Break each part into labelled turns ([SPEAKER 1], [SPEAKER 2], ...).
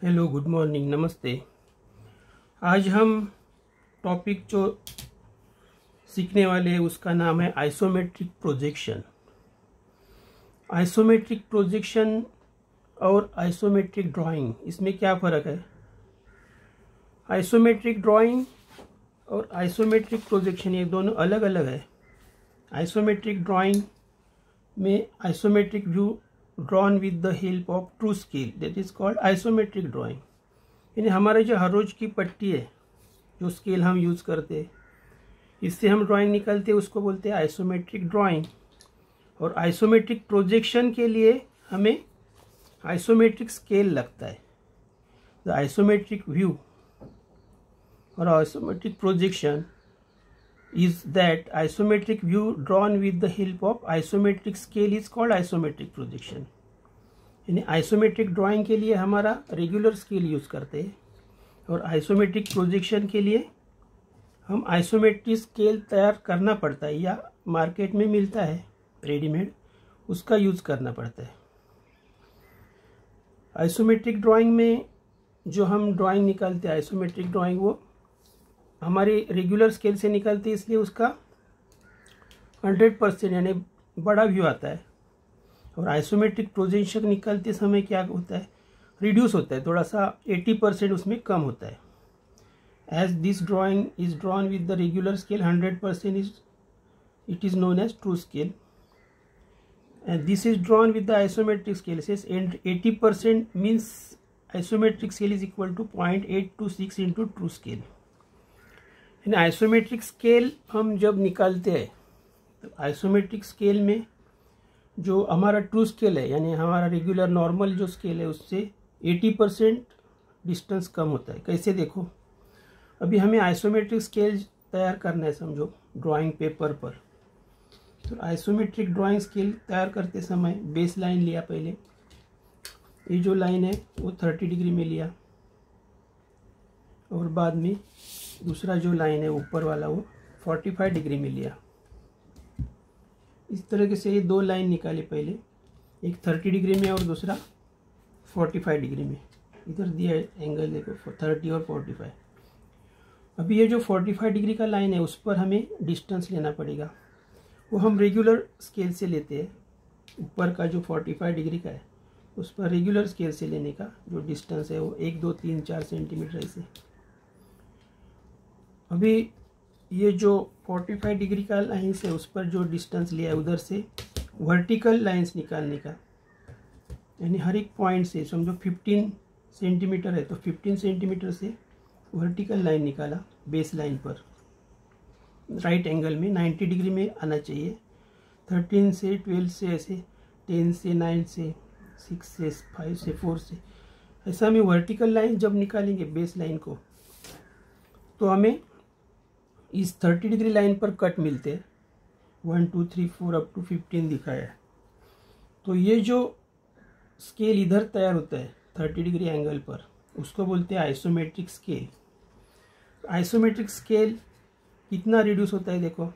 [SPEAKER 1] Hello, good morning, नमस्ते। आज हम टॉपिक जो सीखने वाले हैं उसका नाम है आइसोमेट्रिक प्रोजेक्शन। आइसोमेट्रिक प्रोजेक्शन और आइसोमेट्रिक ड्राइंग, इसमें क्या फ़र्क है? आइसोमेट्रिक ड्राइंग और आइसोमेट्रिक प्रोजेक्शन ये दोनों अलग अलग है। आइसोमेट्रिक ड्राइंग में isometric view drawn with the help of true scale, that is called isometric drawing. यानी हमारे जो हर रोज की पट्टी है, जो स्केल हम यूज़ करते हैं, इससे हम ड्राइंग निकालते हैं, उसको बोलते हैं आइसोमेट्रिक ड्राइंग। और आइसोमेट्रिक प्रोजेक्शन के लिए हमें आइसोमेट्रिक स्केल लगता है। द आइसोमेट्रिक व्यू और isometric projection is that isometric view drawn with the help of isometric scale is called isometric projection। यानी आइसोमेट्रिक ड्राइंग के लिए हमारा रेगुलर स्केल यूज़ करते हैं और आइसोमेट्रिक प्रोजेक्शन के लिए हम आइसोमेट्रिक स्केल तैयार करना पड़ता है या मार्केट में मिलता है रेडीमेड, उसका यूज़ करना पड़ता है। आइसोमेट्रिक ड्राइंग में जो हम ड्राइंग निकालते हैं, आइसोमेट्रिक ड्राइंग वो हमारी रेगुलर स्केल से निकलती है, इसलिए उसका 100% यानी बड़ा व्यू आता है। और आइसोमेट्रिक प्रोजेक्शन निकालते समय क्या होता है, रिड्यूस होता है, थोड़ा सा 80% उसमें कम होता है। As this drawing is drawn with the regular scale 100% it is known as true scale, and this is drawn with the isometric scale and 80% means isometric scale is equal to 0.826 into true scale. यानी isometric scale हम जब निकालते हैं तो isometric scale में जो हमारा true scale है, यानी हमारा रेगुलर नॉर्मल जो स्केल है, उससे 80% डिस्टेंस कम होता है। कैसे देखो, अभी हमें आइसोमेट्रिक स्केल तैयार करना है, समझो ड्राइंग पेपर पर। तो आइसोमेट्रिक ड्राइंग स्केल तैयार करते समय बेस लाइन लिया पहले, ये जो लाइन है वो 30 डिग्री में लिया, और बाद में दूसरा जो लाइन है ऊपर वाला वो 45 डिग्री में लिया। इस तरह से ये दो लाइन निकाले पहले, एक 30 डिग्री में और दूसरा 45 डिग्री में। इधर दिया एंगल देखो 30 और 45। अभी ये जो 45 डिग्री का लाइन है उस पर हमें डिस्टेंस लेना पड़ेगा, वो हम रेगुलर स्केल से लेते हैं। ऊपर का जो 45 डिग्री का है उस पर रेगुलर स्केल से लेने का जो डिस्टेंस है वो 1, 2, 3, 4 सेंटीमीटर ऐसे। अभी ये जो 45 डिग्री का लाइन से उस पर जो डिस्टेंस लिया है, उधर से वर्टिकल लाइंस निकालने का, यानी हर एक पॉइंट से समझो 15 सेंटीमीटर है तो 15 सेंटीमीटर से वर्टिकल लाइन निकाला बेस लाइन पर, राइट एंगल में 90 डिग्री में आना चाहिए। 13 से 12 से ऐसे, 10 से 9 से 6 से 5 से 4 से, ऐसा हमें वर्टिकल लाइन जब निकालेंगे बेस लाइन को तो हमें इस 30 डिग्री लाइन पर कट मिलते हैं। 1, 2, 3, 4 अप टू 15 दिखाया है। तो ये जो स्केल इधर तैयार होता है 30 डिग्री एंगल पर, उसको बोलते हैं आइसोमेट्रिक स्केल। आइसोमेट्रिक स्केल कितना रिड्यूस होता है, देखो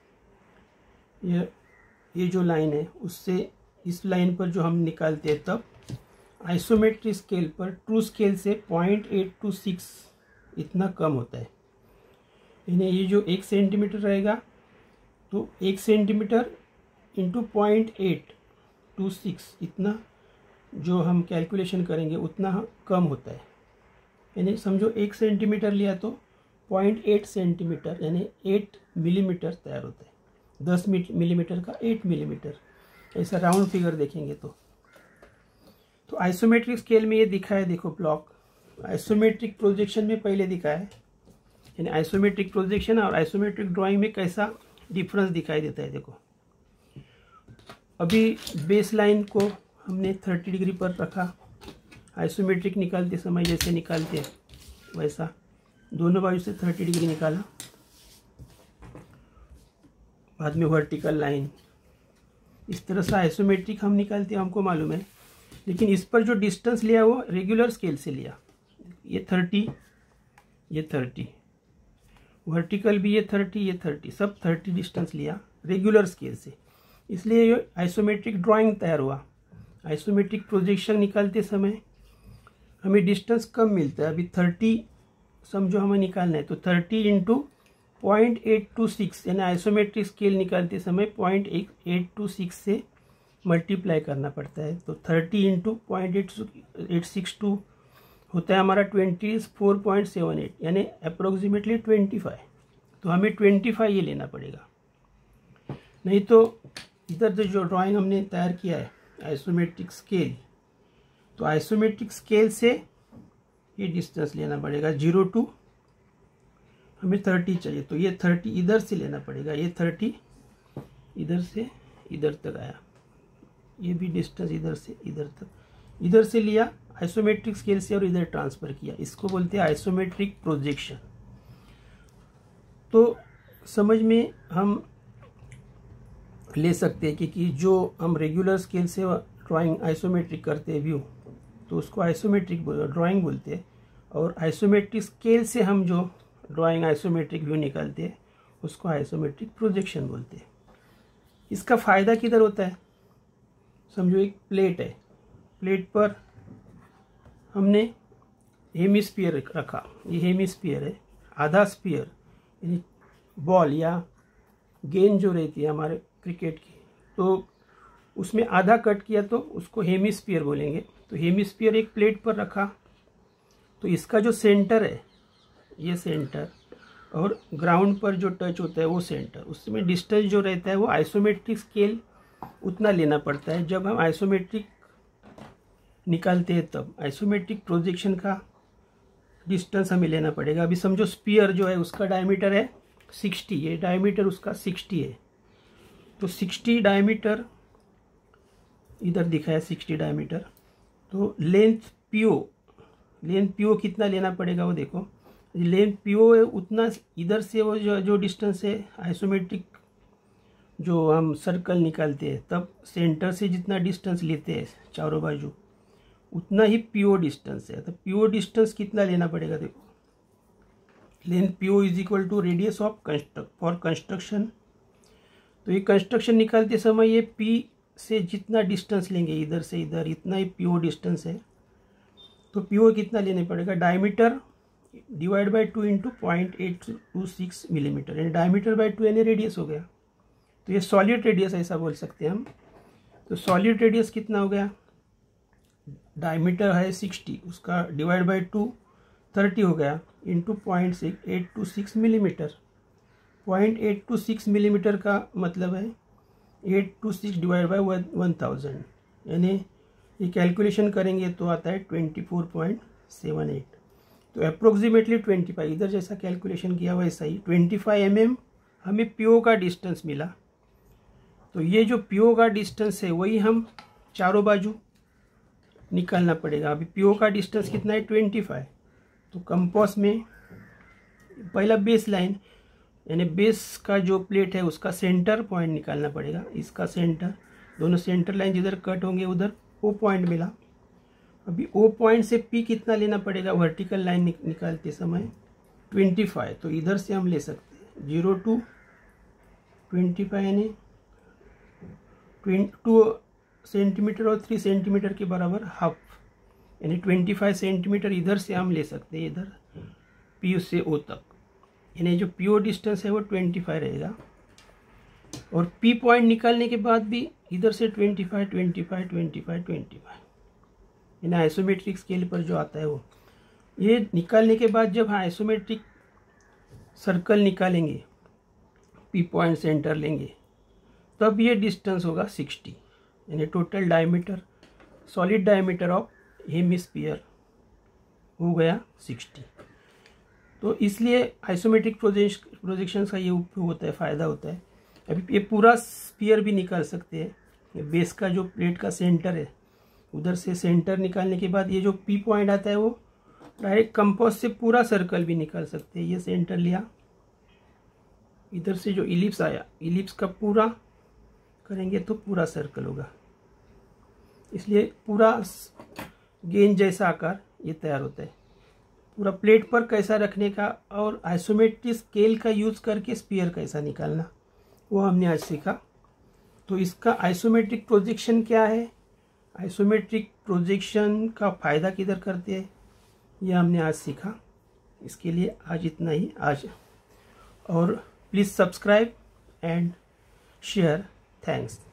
[SPEAKER 1] ये जो लाइन है उससे इस लाइन पर जो हम निकालते हैं, तब आइसोमेट्रिक स्केल पर ट्रू स्केल से 0.826 इतना कम होता है। यानी ये जो 1 सेंटीमीटर रहेगा तो 1 सेंटीमीटर इंटू 0.826 इतना जो हम कैलकुलेशन करेंगे उतना कम होता है। यानी समझो 1 सेंटीमीटर लिया तो 0.8 सेंटीमीटर यानी 8 मिलीमीटर तैयार होता है। 10 मिलीमीटर का 8 मिलीमीटर, ऐसा राउंड फिगर देखेंगे तो आइसोमेट्रिक स्केल में ये दिखा है, देखो ब्लॉक। आइसोमेट्रिक प्रोजेक्शन में पहले दिखा है, यानी आइसोमेट्रिक प्रोजेक्शन और आइसोमेट्रिक ड्राइंग में कैसा डिफरेंस दिखाई देता है। देखो अभी बेस लाइन को हमने 30 डिग्री पर रखा, आइसोमेट्रिक निकालते समय जैसे निकालते हैं वैसा दोनों बाजू से 30 डिग्री निकाला, बाद में वर्टिकल लाइन। इस तरह से आइसोमेट्रिक हम निकालते हैं, हमको मालूम है। लेकिन इस पर जो डिस्टेंस लिया वो रेगुलर स्केल से लिया, ये 30, ये 30, वर्टिकल भी ये 30, ये 30, सब 30 डिस्टेंस लिया रेगुलर स्केल से, इसलिए ये आइसोमेट्रिक ड्राइंग तैयार हुआ। आइसोमेट्रिक प्रोजेक्शन निकालते समय हमें डिस्टेंस कम मिलता है। अभी 30 समझो हमें निकालना है, तो 30 इंटू 0.826 यानी आइसोमेट्रिक स्केल निकालते समय 0.826 से मल्टीप्लाई करना पड़ता है। तो 30 इंटू 0.862 होता है हमारा 24.78 यानी अप्रोक्सीमेटली 25। तो हमें 25 ये लेना पड़ेगा, नहीं तो इधर जो ड्राइंग हमने तैयार किया है आइसोमेट्रिक स्केल, तो आइसोमेट्रिक स्केल से ये डिस्टेंस लेना पड़ेगा 0 टू हमें 30 चाहिए, तो ये 30 इधर से लेना पड़ेगा। ये 30 इधर से इधर तक आया, ये भी डिस्टेंस इधर से इधर तक, इधर से लिया आइसोमेट्रिक स्केल से और इधर ट्रांसफर किया। इसको बोलते हैं आइसोमेट्रिक प्रोजेक्शन। तो समझ में हम ले सकते हैं कि जो हम रेगुलर स्केल से ड्राइंग आइसोमेट्रिक करते हैं व्यू, तो उसको आइसोमेट्रिक ड्राइंग बोलते हैं, और आइसोमेट्रिक स्केल से हम जो ड्राइंग आइसोमेट्रिक व्यू निकालते हैं उसको आइसोमेट्रिक प्रोजेक्शन बोलते हैं। इसका फ़ायदा किधर होता है? समझो एक प्लेट है, प्लेट पर हमने हेमिस्फीयर रखा, ये हेमिस्फीयर है, आधा स्फीयर यानी बॉल या गेंद जो रहती है हमारे क्रिकेट की, तो उसमें आधा कट किया तो उसको हेमिस्फीयर बोलेंगे। तो हेमिस्फीयर एक प्लेट पर रखा, तो इसका जो सेंटर है ये सेंटर, और ग्राउंड पर जो टच होता है वो सेंटर, उसमें डिस्टेंस जो रहता है वो आइसोमेट्रिक स्केल उतना लेना पड़ता है। जब हम आइसोमेट्रिक निकालते हैं तब आइसोमेट्रिक प्रोजेक्शन का डिस्टेंस हमें लेना पड़ेगा। अभी समझो स्फीयर जो है उसका डायमीटर है 60, ये डायमीटर उसका 60 है, तो 60 डायमीटर इधर दिखा है 60 डायमीटर, तो लेंथ पीओ कितना लेना पड़ेगा वो देखो, लेंथ पीओ है उतना, इधर से वो जो डिस्टेंस है आइसोमेट्रिक जो हम सर्कल निकालते हैं तब सेंटर से जितना डिस्टेंस लेते हैं चारों बाजू उतना ही पीओ डिस्टेंस है। तो पीओ डिस्टेंस कितना लेना पड़ेगा देखो, length PO is equal to radius of for construction. तो ये कंस्ट्रक्शन निकालते समय ये पी से जितना डिस्टेंस लेंगे इधर से इधर इतना ही पीओ डिस्टेंस है। तो पीओ कितना लेने पड़ेगा, diameter divide by 2 into 0.826 millimetre, यानी डायमीटर बाई 2 यानी रेडियस हो गया। तो ये सॉलिड रेडियस ऐसा बोल सकते हैं हम। तो सॉलिड रेडियस कितना हो गया, डायमीटर है 60, उसका डिवाइड बाई 2 30 हो गया, इंटू 0.826 मिलीमीटर। 0.826 मिलीमीटर का मतलब है 826 डिवाइड बाई 1000, यानी ये कैलकुलेशन करेंगे तो आता है 24.78। तो अप्रोक्सीमेटली 25, इधर जैसा कैलकुलेशन किया वैसा ही 25 mm हमें पीओ का डिस्टेंस मिला। तो ये जो पीओ का डिस्टेंस है वही हम चारों बाजू निकालना पड़ेगा। अभी पीओ का डिस्टेंस कितना है 25, तो कंपास में पहला बेस लाइन यानी बेस का जो प्लेट है उसका सेंटर पॉइंट निकालना पड़ेगा। इसका सेंटर, दोनों सेंटर लाइन जिधर कट होंगे उधर ओ पॉइंट मिला। अभी ओ पॉइंट से पी कितना लेना पड़ेगा वर्टिकल लाइन निकालते समय 25, तो इधर से हम ले सकते हैं 0 टू 25 यानी 2 सेंटीमीटर और 3 सेंटीमीटर के बराबर हाफ, यानी 25 सेंटीमीटर इधर से हम ले सकते हैं इधर पी से ओ तक, यानी जो पीओ डिस्टेंस है वो 25 रहेगा। और पी पॉइंट निकालने के बाद भी इधर से 25 यानी आइसोमेट्रिक स्केल पर जो आता है वो, ये निकालने के बाद जब आइसोमेट्रिक सर्कल निकालेंगे पी पॉइंट सेंटर लेंगे तब ये डिस्टेंस होगा 60, यानी total diameter solid diameter of hemisphere हो गया 60। तो इसलिए आइसोमेट्रिक प्रोजेक्शन का ये उपयोग होता है, फ़ायदा होता है। अभी ये पूरा स्फीयर भी निकाल सकते हैं, बेस का जो प्लेट का सेंटर है उधर से सेंटर निकालने के बाद ये जो पी पॉइंट आता है वो डायरेक्ट कंपास से पूरा सर्कल भी निकाल सकते हैं। ये सेंटर लिया, इधर से जो इलिप्स आया, इलिप्स का पूरा करेंगे तो पूरा सर्कल होगा, इसलिए पूरा गेंद जैसा आकार ये तैयार होता है। पूरा प्लेट पर कैसा रखने का और आइसोमेट्रिक स्केल का यूज़ करके स्फीयर कैसा निकालना वो हमने आज सीखा। तो इसका आइसोमेट्रिक प्रोजेक्शन क्या है, आइसोमेट्रिक प्रोजेक्शन का फ़ायदा किधर करते हैं यह हमने आज सीखा। इसके लिए आज इतना ही आज, और please subscribe and share. Thanks.